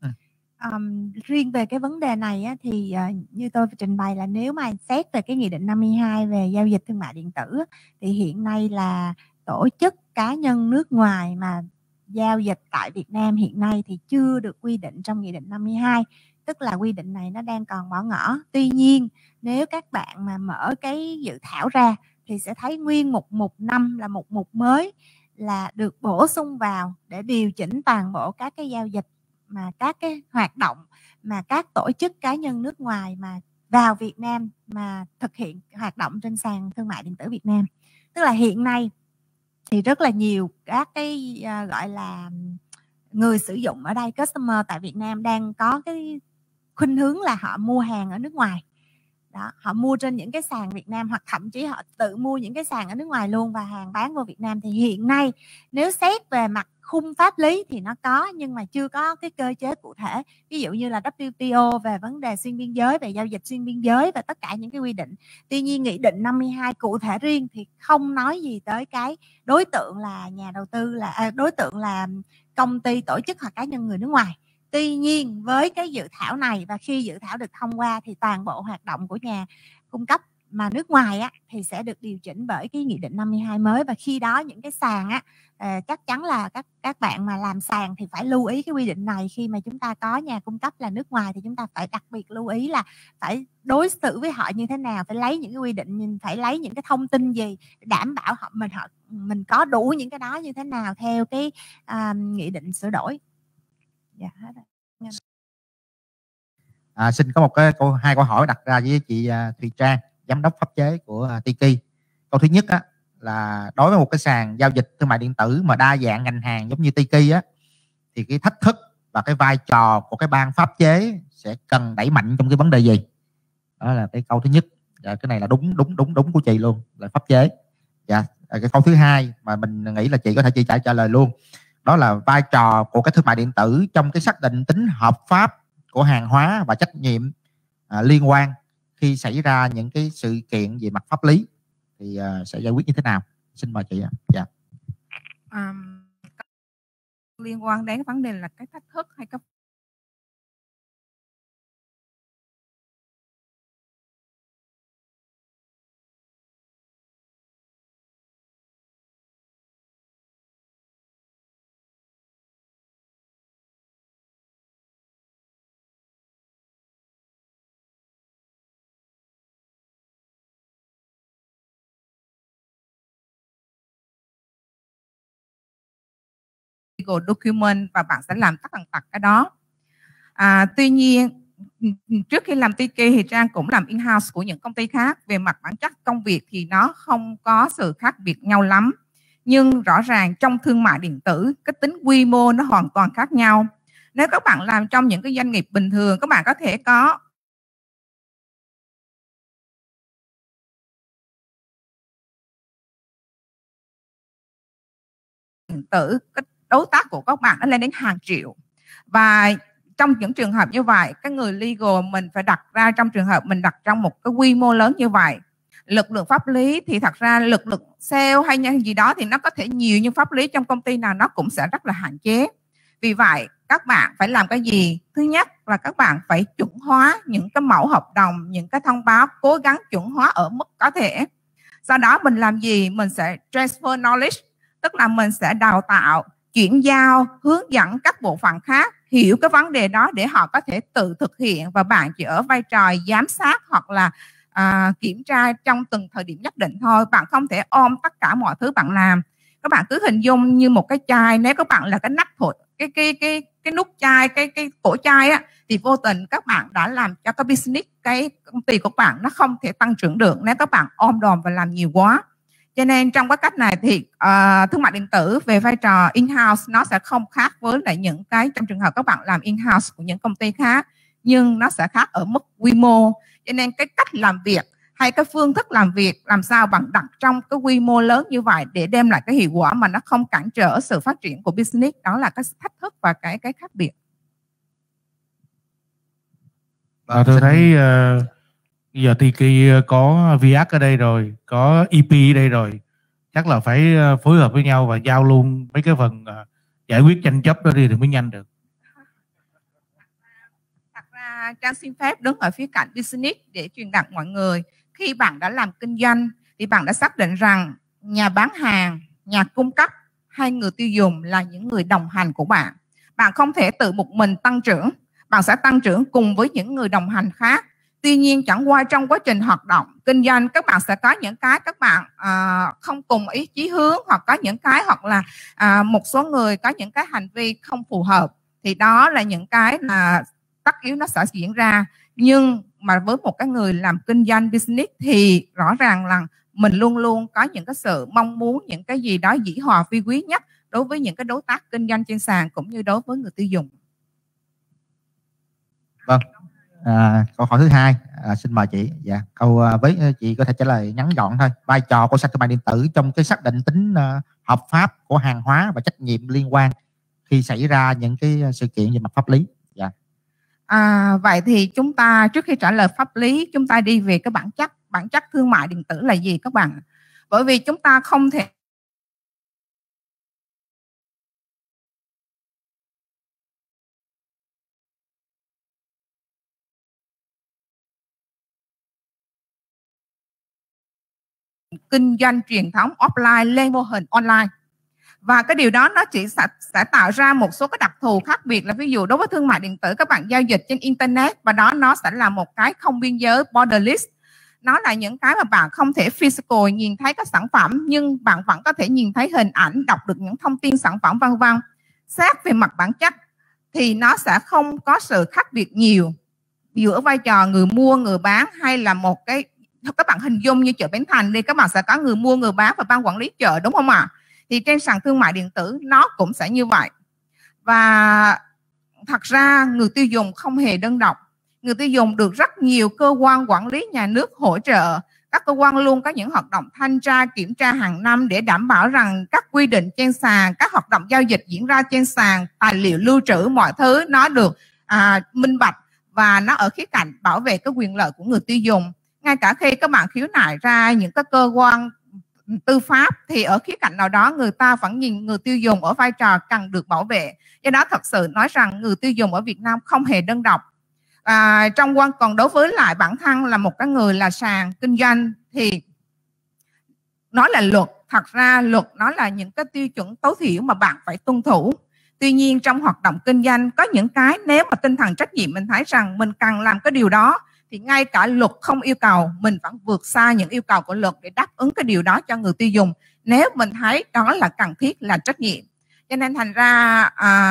Riêng về cái vấn đề này á, thì như tôi trình bày là nếu mà xét về cái nghị định 52 về giao dịch thương mại điện tử á, thì hiện nay là tổ chức cá nhân nước ngoài mà giao dịch tại Việt Nam hiện nay thì chưa được quy định trong nghị định 52, tức là quy định này nó đang còn bỏ ngỏ. Tuy nhiên nếu các bạn mà mở cái dự thảo ra thì sẽ thấy nguyên một mục 5 là một mục mới là được bổ sung vào để điều chỉnh toàn bộ các cái giao dịch mà các cái hoạt động mà các tổ chức cá nhân nước ngoài mà vào Việt Nam mà thực hiện hoạt động trên sàn thương mại điện tử Việt Nam. Tức là hiện nay thì rất là nhiều các cái gọi là người sử dụng ở đây, customer tại Việt Nam đang có cái khuynh hướng là họ mua hàng ở nước ngoài. Đó, họ mua trên những cái sàn Việt Nam hoặc thậm chí họ tự mua những cái sàn ở nước ngoài luôn và hàng bán vào Việt Nam. Thì hiện nay nếu xét về mặt khung pháp lý thì nó có, nhưng mà chưa có cái cơ chế cụ thể. Ví dụ như là WTO về vấn đề xuyên biên giới, về giao dịch xuyên biên giới và tất cả những cái quy định. Tuy nhiên nghị định 52 cụ thể riêng thì không nói gì tới cái đối tượng là nhà đầu tư, là đối tượng là công ty, tổ chức hoặc cá nhân người nước ngoài. Tuy nhiên với cái dự thảo này và khi dự thảo được thông qua thì toàn bộ hoạt động của nhà cung cấp mà nước ngoài á, thì sẽ được điều chỉnh bởi cái nghị định 52 mới. Và khi đó những cái sàn á, chắc chắn là các bạn mà làm sàn thì phải lưu ý cái quy định này. Khi mà chúng ta có nhà cung cấp là nước ngoài thì chúng ta phải đặc biệt lưu ý là phải đối xử với họ như thế nào, phải lấy những cái quy định, phải lấy những cái thông tin gì để đảm bảo mình có đủ những cái đó như thế nào theo cái nghị định sửa đổi. Dạ, hết rồi. Xin có hai câu hỏi đặt ra với chị Thùy Trang, giám đốc pháp chế của Tiki. Câu thứ nhất á, là đối với một cái sàn giao dịch thương mại điện tử mà đa dạng ngành hàng giống như Tiki á, thì cái thách thức và cái vai trò của cái ban pháp chế sẽ cần đẩy mạnh trong cái vấn đề gì? Đó là cái câu thứ nhất. Cái này là đúng của chị luôn, là pháp chế. Dạ. Cái câu thứ hai mà mình nghĩ là chị có thể chia sẻ trả lời luôn, đó là vai trò của cái thương mại điện tử trong cái xác định tính hợp pháp của hàng hóa và trách nhiệm liên quan khi xảy ra những cái sự kiện về mặt pháp lý thì sẽ giải quyết như thế nào? Xin mời chị ạ. Dạ. Liên quan đến vấn đề là cái thách thức hay cái legal document và bạn sẽ làm tất tần tật cái đó. Tuy nhiên trước khi làm Tiki thì Trang cũng làm in-house của những công ty khác. Về mặt bản chất công việc thì nó không có sự khác biệt nhau lắm, nhưng rõ ràng trong thương mại điện tử cái tính quy mô nó hoàn toàn khác nhau. Nếu các bạn làm trong những cái doanh nghiệp bình thường, các bạn có thể có điện tử, cái đối tác của các bạn nó lên đến hàng triệu. Và trong những trường hợp như vậy, cái người legal mình phải đặt ra trong trường hợp mình đặt trong một cái quy mô lớn như vậy. Lực lượng pháp lý thì thật ra lực lượng sale hay gì đó thì nó có thể nhiều, nhưng pháp lý trong công ty nào nó cũng sẽ rất là hạn chế. Vì vậy các bạn phải làm cái gì? Thứ nhất là các bạn phải chuẩn hóa những cái mẫu hợp đồng, những cái thông báo, cố gắng chuẩn hóa ở mức có thể. Sau đó mình làm gì? Mình sẽ transfer knowledge, tức là mình sẽ đào tạo, chuyển giao, hướng dẫn các bộ phận khác hiểu cái vấn đề đó để họ có thể tự thực hiện, và bạn chỉ ở vai trò giám sát hoặc là kiểm tra trong từng thời điểm nhất định thôi. Bạn không thể ôm tất cả mọi thứ bạn làm. Các bạn cứ hình dung như một cái chai, nếu các bạn là cái nắp thổi cái nút chai, cái cổ chai á, thì vô tình các bạn đã làm cho cái business, cái công ty của bạn nó không thể tăng trưởng được nếu các bạn ôm đồm và làm nhiều quá. Cho nên trong cái cách này thì thương mại điện tử về vai trò in-house nó sẽ không khác với lại những cái trong trường hợp các bạn làm in-house của những công ty khác, nhưng nó sẽ khác ở mức quy mô. Cho nên cái cách làm việc hay cái phương thức làm việc làm sao bạn đặt trong cái quy mô lớn như vậy để đem lại cái hiệu quả mà nó không cản trở sự phát triển của business, đó là cái thách thức và cái khác biệt. Tôi thấy bây giờ Tiki có VX ở đây rồi, có EP ở đây rồi, chắc là phải phối hợp với nhau và giao luôn mấy cái phần giải quyết tranh chấp đó đi thì mới nhanh được. Thật ra Trang xin phép đứng ở phía cạnh business để truyền đạt mọi người. Khi bạn đã làm kinh doanh thì bạn đã xác định rằng nhà bán hàng, nhà cung cấp hay người tiêu dùng là những người đồng hành của bạn. Bạn không thể tự một mình tăng trưởng, bạn sẽ tăng trưởng cùng với những người đồng hành khác. Tuy nhiên chẳng qua trong quá trình hoạt động kinh doanh các bạn sẽ có những cái các bạn không cùng ý chí hướng, hoặc có những cái hoặc là một số người có những cái hành vi không phù hợp, thì đó là những cái là tất yếu nó sẽ diễn ra. Nhưng mà với một cái người làm kinh doanh business thì rõ ràng là mình luôn luôn có những cái sự mong muốn những cái gì đó dĩ hòa vi quý nhất đối với những cái đối tác kinh doanh trên sàn cũng như đối với người tiêu dùng. Vâng. Câu hỏi thứ hai, xin mời chị. Dạ, câu với chị có thể trả lời ngắn gọn thôi. Vai trò của sàn thương mại điện tử trong cái xác định tính hợp pháp của hàng hóa và trách nhiệm liên quan khi xảy ra những cái sự kiện về mặt pháp lý. Dạ. Vậy thì chúng ta trước khi trả lời pháp lý, chúng ta đi về cái bản chất thương mại điện tử là gì các bạn? Bởi vì chúng ta không thể kinh doanh truyền thống offline lên mô hình online. Và cái điều đó nó chỉ sẽ tạo ra một số cái đặc thù khác biệt, là ví dụ đối với thương mại điện tử các bạn giao dịch trên internet, và đó nó sẽ là một cái không biên giới, borderless. Nó là những cái mà bạn không thể physical nhìn thấy các sản phẩm, nhưng bạn vẫn có thể nhìn thấy hình ảnh, đọc được những thông tin sản phẩm vân vân. Xét về mặt bản chất thì nó sẽ không có sự khác biệt nhiều giữa vai trò người mua, người bán, hay là một cái, các bạn hình dung như chợ Bến Thành đi, các bạn sẽ có người mua, người bán và ban quản lý chợ, đúng không ạ? Thì trên sàn thương mại điện tử nó cũng sẽ như vậy. Và thật ra người tiêu dùng không hề đơn độc. Người tiêu dùng được rất nhiều cơ quan quản lý nhà nước hỗ trợ. Các cơ quan luôn có những hoạt động thanh tra, kiểm tra hàng năm để đảm bảo rằng các quy định trên sàn, các hoạt động giao dịch diễn ra trên sàn, tài liệu lưu trữ, mọi thứ nó được minh bạch, và nó ở khía cạnh bảo vệ cái quyền lợi của người tiêu dùng. Ngay cả khi các bạn khiếu nại ra những cái cơ quan tư pháp thì ở khía cạnh nào đó người ta vẫn nhìn người tiêu dùng ở vai trò cần được bảo vệ. Do đó thật sự nói rằng người tiêu dùng ở Việt Nam không hề đơn độc. Còn đối với lại bản thân là một cái người là sàn kinh doanh thì nói là luật, thật ra luật nó là những cái tiêu chuẩn tối thiểu mà bạn phải tuân thủ. Tuy nhiên trong hoạt động kinh doanh có những cái nếu mà tinh thần trách nhiệm mình thấy rằng mình cần làm cái điều đó, thì ngay cả luật không yêu cầu mình vẫn vượt xa những yêu cầu của luật để đáp ứng cái điều đó cho người tiêu dùng, nếu mình thấy đó là cần thiết, là trách nhiệm. Cho nên thành ra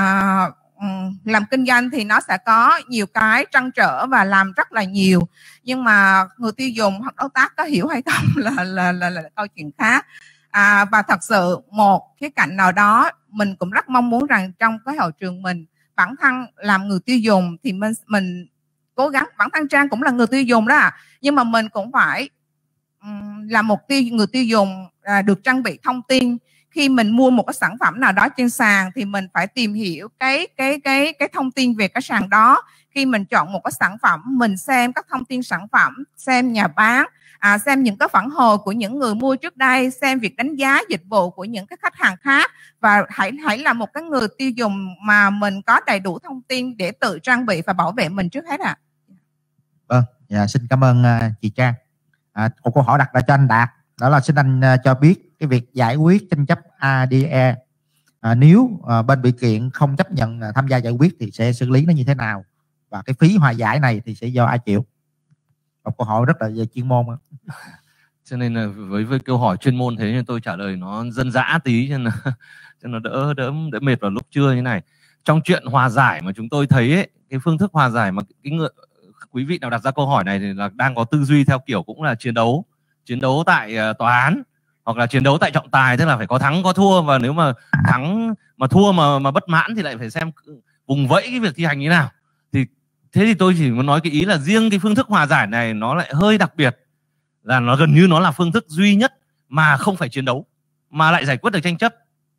làm kinh doanh thì nó sẽ có nhiều cái trăn trở và làm rất là nhiều, nhưng mà người tiêu dùng hoặc đối tác có hiểu hay không là câu chuyện khác. Và thật sự một khía cạnh nào đó mình cũng rất mong muốn rằng trong cái hội trường mình, bản thân làm người tiêu dùng thì mình cố gắng, bản thân Trang cũng là người tiêu dùng đó, nhưng mà mình cũng phải là một người tiêu dùng được trang bị thông tin. Khi mình mua một cái sản phẩm nào đó trên sàn thì mình phải tìm hiểu cái thông tin về cái sàn đó. Khi mình chọn một cái sản phẩm, mình xem các thông tin sản phẩm, xem nhà bán, xem những cái phản hồi của những người mua trước đây, xem việc đánh giá dịch vụ của những cái khách hàng khác, và hãy là một cái người tiêu dùng mà mình có đầy đủ thông tin để tự trang bị và bảo vệ mình trước hết ạ. Vâng, xin cảm ơn chị Trang. Một câu hỏi đặt ra cho anh Đạt, đó là xin anh cho biết cái việc giải quyết tranh chấp ADE, nếu bên bị kiện không chấp nhận tham gia giải quyết thì sẽ xử lý nó như thế nào, và cái phí hòa giải này thì sẽ do ai chịu? Một câu hỏi rất là về chuyên môn. Cho nên là với câu hỏi chuyên môn thế nên tôi trả lời nó dân dã tí cho nó đỡ mệt vào lúc trưa như này. Trong chuyện hòa giải mà chúng tôi thấy ấy, cái phương thức hòa giải mà quý vị nào đặt ra câu hỏi này thì là đang có tư duy theo kiểu cũng là chiến đấu tại tòa án, hoặc là chiến đấu tại trọng tài, tức là phải có thắng có thua, và nếu mà thắng mà thua mà bất mãn thì lại phải xem vùng vẫy cái việc thi hành như nào. Thế thì tôi chỉ muốn nói cái ý là riêng cái phương thức hòa giải này nó lại hơi đặc biệt, là nó gần như nó là phương thức duy nhất mà không phải chiến đấu mà lại giải quyết được tranh chấp.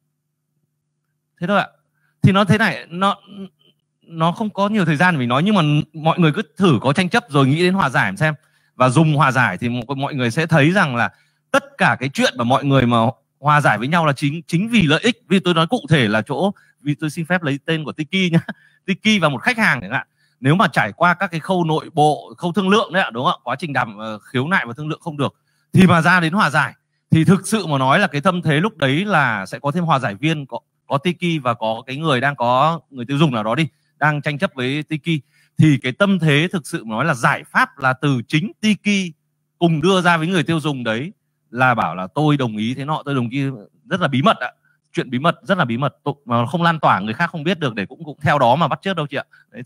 Thế thôi ạ. Thì nó thế này, nó không có nhiều thời gian để mình nói, nhưng mà mọi người cứ thử có tranh chấp rồi nghĩ đến hòa giải xem, và dùng hòa giải thì mọi người sẽ thấy rằng là tất cả cái chuyện mà mọi người mà hòa giải với nhau là chính vì lợi ích. Vì tôi nói cụ thể là vì tôi xin phép lấy tên của Tiki nhá, Tiki và một khách hàng chẳng hạn, nếu mà trải qua các cái khâu nội bộ, khâu thương lượng đấy ạ, đúng không ạ, quá trình khiếu nại và thương lượng không được thì mà ra đến hòa giải, thì thực sự mà nói là cái tâm thế lúc đấy là sẽ có thêm hòa giải viên, có Tiki và có cái người đang có người tiêu dùng nào đó đang tranh chấp với Tiki, thì cái tâm thế thực sự mà nói là giải pháp là từ chính Tiki cùng đưa ra với người tiêu dùng đấy, là bảo là tôi đồng ý thế nọ, tôi đồng ý, rất là bí mật ạ. Chuyện bí mật, rất là bí mật, mà không lan tỏa, người khác không biết được để cũng theo đó mà bắt chước đâu chị ạ. Đấy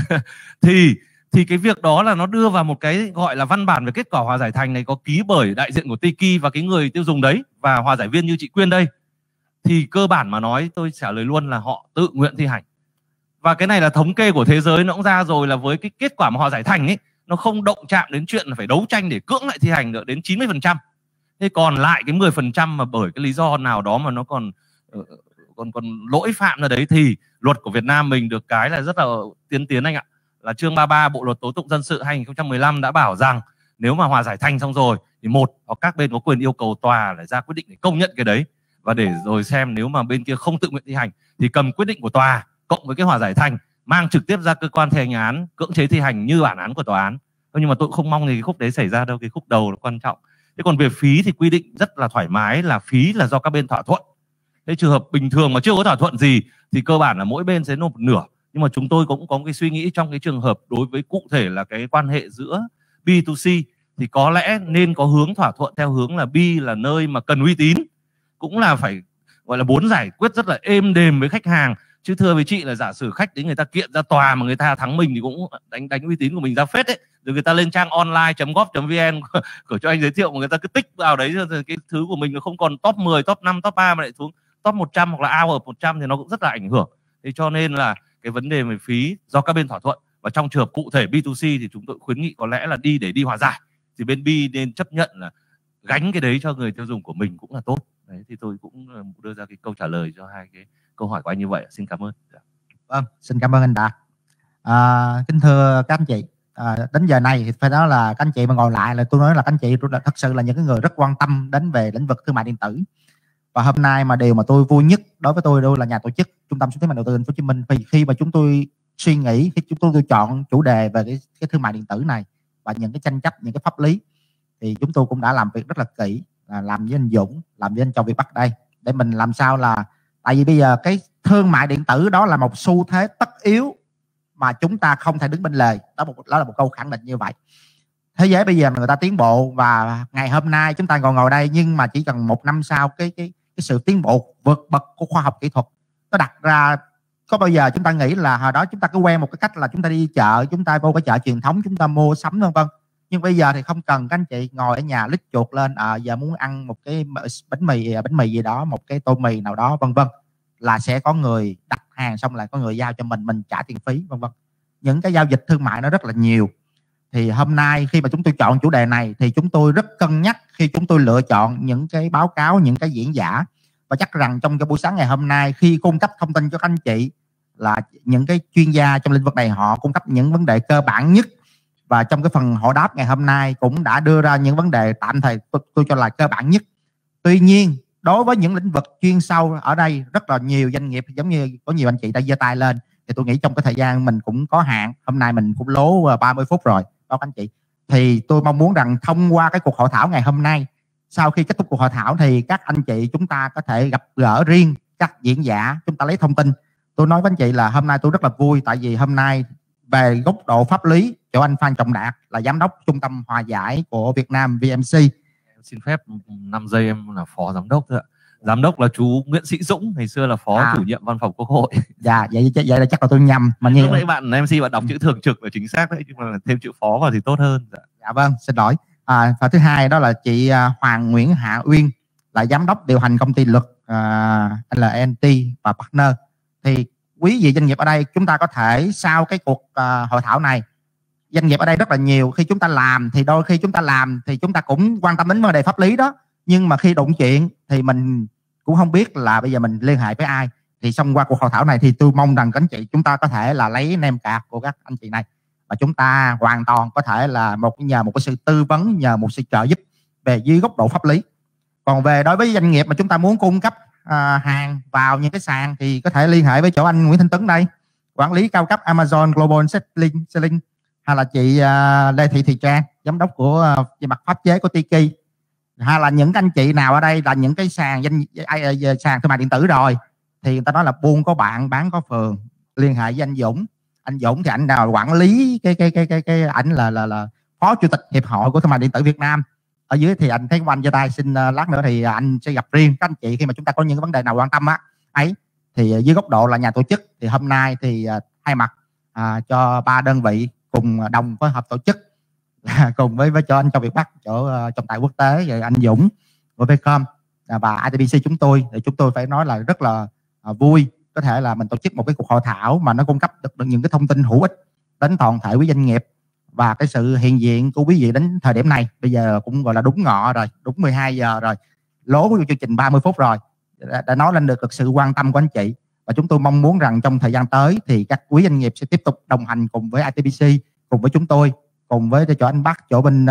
thì cái việc đó là nó đưa vào một cái gọi là văn bản về kết quả hòa giải thành này, có ký bởi đại diện của Tiki và cái người tiêu dùng đấy và hòa giải viên như chị Quyên đây. Thì cơ bản mà nói, tôi trả lời luôn là họ tự nguyện thi hành. Và cái này là thống kê của thế giới nó cũng ra rồi, là với cái kết quả mà hòa giải thành ấy, nó không động chạm đến chuyện là phải đấu tranh để cưỡng lại thi hành nữa, đến 90%. Thế còn lại cái 10% mà bởi cái lý do nào đó mà nó còn lỗi phạm ra đấy, thì luật của Việt Nam mình được cái là rất là tiên tiến anh ạ, là chương 33 Bộ luật tố tụng dân sự 2015 đã bảo rằng nếu mà hòa giải thành xong rồi thì một hoặc các bên có quyền yêu cầu tòa để ra quyết định để công nhận cái đấy, và để rồi xem nếu mà bên kia không tự nguyện thi hành thì cầm quyết định của tòa cộng với cái hòa giải thành mang trực tiếp ra cơ quan thi hành án cưỡng chế thi hành như bản án của tòa án. Nhưng mà tôi không mong thì cái khúc đấy xảy ra đâu, cái khúc đầu là quan trọng. Thế còn về phí thì quy định rất là thoải mái, là phí là do các bên thỏa thuận. Thế trường hợp bình thường mà chưa có thỏa thuận gì thì cơ bản là mỗi bên sẽ nộp một nửa. Nhưng mà chúng tôi cũng có một cái suy nghĩ trong cái trường hợp đối với cụ thể là cái quan hệ giữa B2C thì có lẽ nên có hướng thỏa thuận theo hướng là B là nơi mà cần uy tín, cũng là phải gọi là muốn giải quyết rất là êm đềm với khách hàng. Chứ thưa với chị là giả sử khách đến người ta kiện ra tòa mà người ta thắng mình thì cũng đánh uy tín của mình ra phết đấy. Rồi người ta lên trang online.gov.vn của cho anh giới thiệu mà người ta cứ tích vào đấy, rồi cái thứ của mình nó không còn top 10, top 5, top 3 mà lại xuống top 100 hoặc là out ở 100 thì nó cũng rất là ảnh hưởng. Thế cho nên là cái vấn đề về phí do các bên thỏa thuận, và trong trường hợp cụ thể B2C thì chúng tôi khuyến nghị có lẽ là để đi hòa giải thì bên B nên chấp nhận là gánh cái đấy cho người tiêu dùng của mình cũng là tốt. Đấy thì tôi cũng đưa ra cái câu trả lời cho hai cái câu hỏi của anh như vậy. Xin cảm ơn. Vâng, xin cảm ơn anh Đạt. Kính thưa các anh chị, đến giờ này thì phải nói là các anh chị mà ngồi lại là tôi nói là các anh chị thật sự là những cái người rất quan tâm đến về lĩnh vực thương mại điện tử. Và hôm nay mà điều mà tôi vui nhất đối với tôi là nhà tổ chức Trung tâm xúc tiến mạnh đầu tư Thành phố Hồ Chí Minh, vì khi mà chúng tôi suy nghĩ, khi chúng tôi chọn chủ đề về cái thương mại điện tử này và những cái tranh chấp, những cái pháp lý, thì chúng tôi cũng đã làm việc rất là kỹ, là làm với anh Dũng, làm với anh Châu Việt Bắc đây, để mình làm sao là, tại vì bây giờ cái thương mại điện tử đó là một xu thế tất yếu mà chúng ta không thể đứng bên lề. Đó là một câu khẳng định như vậy. Thế giới bây giờ người ta tiến bộ, và ngày hôm nay chúng ta ngồi đây, nhưng mà chỉ cần 1 năm sau cái sự tiến bộ vượt bậc của khoa học kỹ thuật, nó đặt ra. Có bao giờ chúng ta nghĩ là hồi đó chúng ta cứ quen một cái cách là chúng ta đi chợ, chúng ta vô cái chợ truyền thống chúng ta mua sắm vân vân, nhưng bây giờ thì không cần, các anh chị ngồi ở nhà lít chuột lên, giờ muốn ăn một cái bánh mì gì đó, một cái tô mì nào đó vân vân, là sẽ có người đặt hàng xong lại có người giao cho mình trả tiền phí vân vân. Những cái giao dịch thương mại nó rất là nhiều. Thì hôm nay khi mà chúng tôi chọn chủ đề này thì chúng tôi rất cân nhắc khi chúng tôi lựa chọn những cái báo cáo, những cái diễn giả, và chắc rằng trong cái buổi sáng ngày hôm nay khi cung cấp thông tin cho các anh chị là những cái chuyên gia trong lĩnh vực này, họ cung cấp những vấn đề cơ bản nhất, và trong cái phần hỏi đáp ngày hôm nay cũng đã đưa ra những vấn đề tạm thời tôi cho là cơ bản nhất. Tuy nhiên đối với những lĩnh vực chuyên sâu ở đây rất là nhiều doanh nghiệp, giống như có nhiều anh chị đã giơ tay lên, thì tôi nghĩ trong cái thời gian mình cũng có hạn, hôm nay mình cũng lố 30 phút rồi đó các anh chị, thì tôi mong muốn rằng thông qua cái cuộc hội thảo ngày hôm nay, sau khi kết thúc cuộc hội thảo thì các anh chị chúng ta có thể gặp gỡ riêng các diễn giả, chúng ta lấy thông tin. Tôi nói với anh chị là hôm nay tôi rất là vui, tại vì hôm nay về góc độ pháp lý, chỗ anh Phan Trọng Đạt là giám đốc trung tâm hòa giải của Việt Nam VMC. Em xin phép 5 giây, em là phó giám đốc thôi ạ. Giám đốc là chú Nguyễn Sĩ Dũng, ngày xưa là phó chủ nhiệm văn phòng Quốc hội. Dạ, vậy là chắc là tôi nhầm. Mà như lúc nãy bạn MC bạn đọc chữ thường trực là chính xác đấy, nhưng mà thêm chữ phó vào thì tốt hơn. Dạ vâng, xin lỗi. Và thứ hai đó là chị Hoàng Nguyễn Hạ Uyên, là giám đốc điều hành công ty luật LNT và partner. Thì quý vị doanh nghiệp ở đây chúng ta có thể sau cái cuộc hội thảo này, doanh nghiệp ở đây rất là nhiều, khi chúng ta làm thì đôi khi chúng ta làm thì chúng ta cũng quan tâm đến vấn đề pháp lý đó, nhưng mà khi đụng chuyện thì mình cũng không biết là bây giờ mình liên hệ với ai. Thì xong qua cuộc hội thảo này thì tôi mong rằng các anh chị chúng ta có thể là lấy name card của các anh chị này, và chúng ta hoàn toàn có thể là nhờ một cái sự tư vấn, nhờ một sự trợ giúp về dưới góc độ pháp lý. Còn về đối với doanh nghiệp mà chúng ta muốn cung cấp hàng vào những cái sàn thì có thể liên hệ với chỗ anh Nguyễn Thanh Tuấn đây, quản lý cao cấp Amazon Global Selling, hay là chị Lê Thị Thùy Trang, giám đốc của về mặt pháp chế của Tiki, hay là những anh chị nào ở đây là những cái sàn sàn thương mại điện tử rồi, thì người ta nói là buôn có bạn bán có phường, liên hệ với anh Dũng. Anh Dũng thì anh nào quản lý cái ảnh là phó chủ tịch hiệp hội của thương mại điện tử Việt Nam. Ở dưới thì anh thấy của anh giơ tay, xin lát nữa thì anh sẽ gặp riêng các anh chị khi mà chúng ta có những vấn đề nào quan tâm ấy. Thì dưới góc độ là nhà tổ chức thì hôm nay thì thay mặt cho 3 đơn vị cùng đồng phối hợp tổ chức cùng với cho anh Châu Việt Bắc chỗ trọng tài quốc tế, rồi anh Dũng của Vcom và ITBC chúng tôi, thì chúng tôi phải nói là rất là vui có thể là mình tổ chức một cái cuộc hội thảo mà nó cung cấp được những cái thông tin hữu ích đến toàn thể quý doanh nghiệp. Và cái sự hiện diện của quý vị đến thời điểm này bây giờ cũng gọi là đúng ngọ rồi, đúng 12 giờ rồi, lố của chương trình 30 phút rồi, đã nói lên được sự quan tâm của anh chị. Và chúng tôi mong muốn rằng trong thời gian tới thì các quý doanh nghiệp sẽ tiếp tục đồng hành cùng với ITBC, cùng với chúng tôi, cùng với chỗ anh Bắc, chỗ bên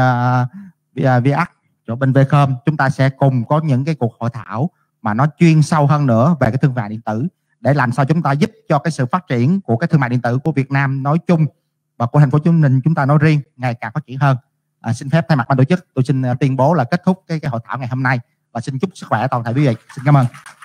VX, chỗ bên Vcom, chúng ta sẽ cùng có những cái cuộc hội thảo mà nó chuyên sâu hơn nữa về cái thương mại điện tử, để làm sao chúng ta giúp cho cái sự phát triển của cái thương mại điện tử của Việt Nam nói chung và của thành phố Hồ Chí Minh chúng ta nói riêng ngày càng phát triển hơn. Xin phép thay mặt ban tổ chức tôi xin tuyên bố là kết thúc cái hội thảo ngày hôm nay và xin chúc sức khỏe toàn thể quý vị. Xin cảm ơn.